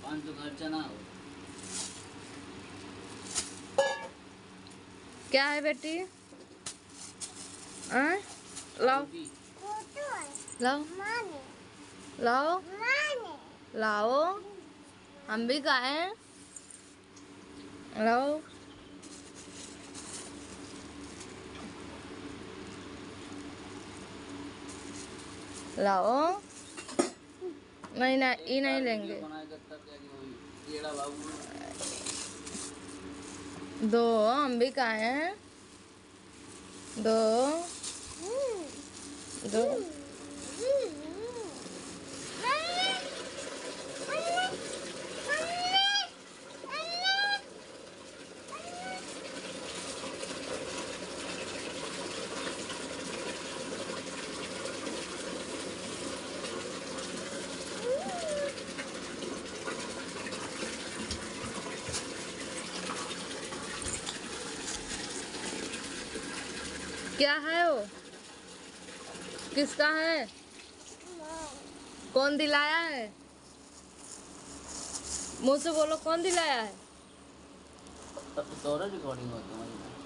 500 खर्चा ना हो। क्या है बेटी? लाओ लाओ लाओ लाओ, हम भी खाएं। लाओ लाओ। नहीं ना, ये नहीं लेंगे। दो हम भी खाएं। दो दो। क्या है वो? किसका है? कौन दिलाया है? मुंह से बोलो, कौन दिलाया है? तब तो रिकॉर्डिंग होती है।